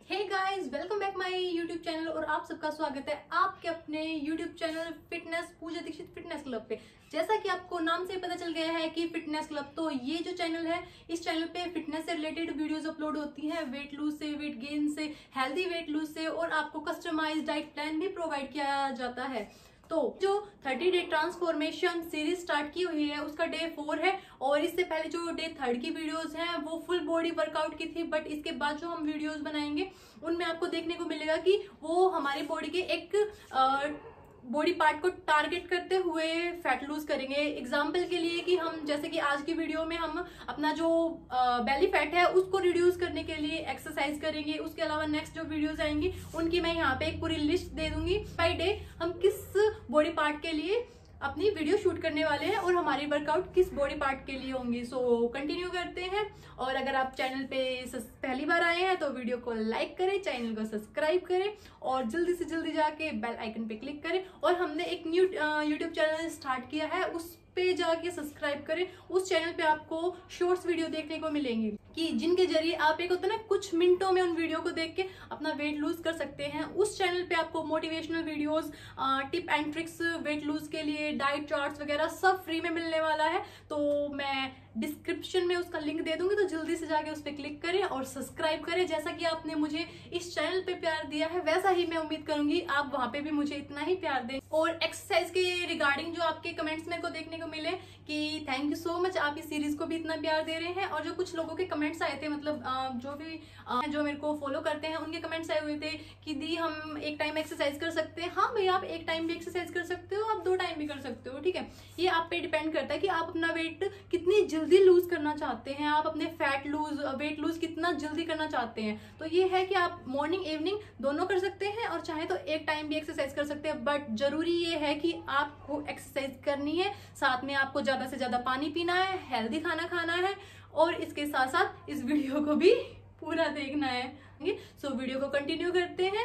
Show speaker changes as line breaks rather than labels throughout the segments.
Hey guys, welcome back my YouTube channel और आप सबका स्वागत है आपके अपने YouTube channel fitness Pooja Dixit fitness club पे। जैसा कि आपको नाम से पता चल गया है कि फिटनेस क्लब, तो ये जो चैनल है इस चैनल पे फिटनेस से रिलेटेड वीडियोस अपलोड होती हैं, वेट लूज से, वेट गेन से, हेल्दी वेट लूज से, और आपको कस्टमाइज्ड डाइट प्लान भी प्रोवाइड किया जाता है। तो जो 30 डे ट्रांसफॉर्मेशन सीरीज स्टार्ट की हुई है उसका डे 4 है, और इससे पहले जो डे 3 की वीडियोस हैं वो फुल बॉडी वर्कआउट की थी। बट इसके बाद जो हम वीडियोस बनाएंगे उनमें आपको देखने को मिलेगा कि वो हमारी बॉडी के एक बॉडी पार्ट को टारगेट करते हुए फैट लूज करेंगे। एग्जाम्पल के लिए कि हम जैसे कि आज की वीडियो में हम अपना जो बेली फैट है उसको रिड्यूस करने के लिए एक्सरसाइज करेंगे। उसके अलावा नेक्स्ट जो वीडियोस आएंगी उनकी मैं यहाँ पे एक पूरी लिस्ट दे दूंगी। बाय डे हम किस बॉडी पार्ट के लिए अपनी वीडियो शूट करने वाले हैं और हमारी वर्कआउट किस बॉडी पार्ट के लिए होंगी। सो कंटिन्यू करते हैं। और अगर आप चैनल पे पहली बार आए हैं तो वीडियो को लाइक करें, चैनल को सब्सक्राइब करें और जल्दी से जल्दी जाके बेल आइकन पे क्लिक करें। और हमने एक न्यू यूट्यूब चैनल स्टार्ट किया है, उस पे जाके सब्सक्राइब करें। उस चैनल पे आपको शॉर्ट्स वीडियो देखने को मिलेंगे कि जिनके जरिए आप एक होता है ना कुछ मिनटों में उन वीडियो को देख के अपना वेट लूज कर सकते हैं। उस चैनल पे आपको motivational videos, tip and tricks weight lose के लिए, डाइट चार्ट्स वगैरह सब फ्री में मिलने वाला है। तो मैं डिस्क्रिप्शन में उसका लिंक दे दूंगी, तो जल्दी से जाके उस पर क्लिक करें और सब्सक्राइब करें। जैसा कि आपने मुझे इस चैनल पे प्यार दिया है वैसा ही मैं उम्मीद करूंगी आप वहां पे भी मुझे इतना ही प्यार दें। और एक्सरसाइज के रिगार्डिंग जो आपके कमेंट्स मेरे को देखने को मिले कि थैंक यू सो मच, आप इस सीरीज को भी इतना प्यार दे रहे हैं। और जो कुछ लोगों के कमेंट्स आए थे, मतलब जो मेरे को फॉलो करते हैं उनके कमेंट्स आए हुए थे कि दी हम एक टाइम एक्सरसाइज कर सकते हैं। हाँ भैया, आप एक टाइम भी एक्सरसाइज कर सकते हो, आप 2 टाइम भी कर सकते हो, ठीक है। ये आप पे डिपेंड करता है कि आप अपना वेट कितनी जल्दी लूज करना चाहते हैं, आप अपने वेट लूज कितना जल्दी करना चाहते हैं। तो ये है कि आप मॉर्निंग इवनिंग दोनों कर सकते हैं और चाहे तो एक टाइम भी एक्सरसाइज कर सकते हैं। बट जरूरी ये है कि आपको एक्सरसाइज करनी है, साथ में आपको ज्यादा से ज्यादा पानी पीना है, हेल्दी खाना खाना है, और इसके साथ साथ इस वीडियो को भी पूरा देखना है। सो वीडियो को कंटिन्यू करते हैं।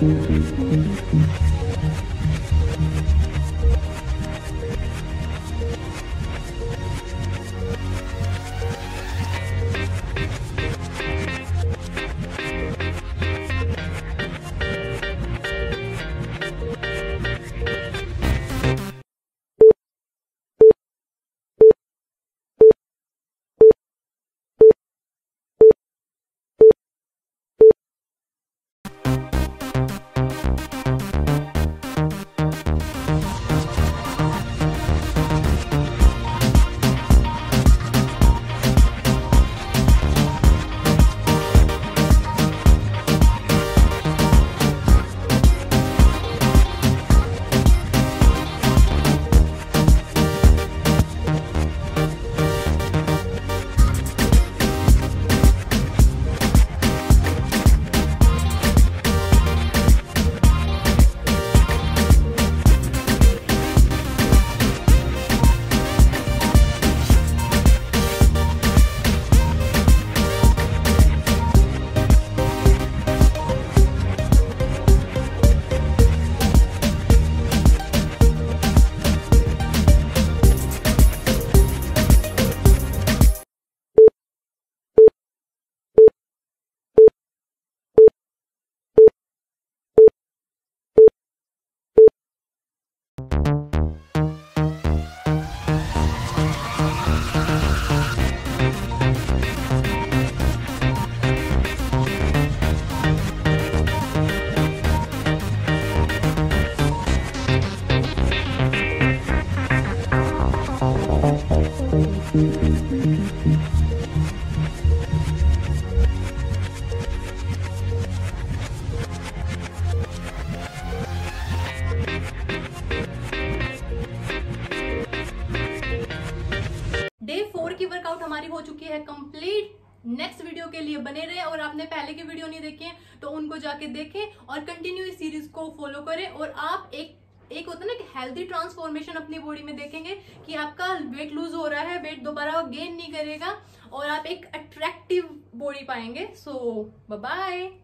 डे 4 की वर्कआउट हमारी हो चुकी है कंप्लीट। नेक्स्ट वीडियो के लिए बने रहे और आपने पहले की वीडियो नहीं देखी है तो उनको जाके देखें और कंटिन्यू इस सीरीज को फॉलो करें और आप एक होता है ना कि हेल्दी ट्रांसफॉर्मेशन अपनी बॉडी में देखेंगे कि आपका वेट लूज हो रहा है, वेट दोबारा गेन नहीं करेगा और आप एक अट्रैक्टिव बॉडी पाएंगे। So bye bye.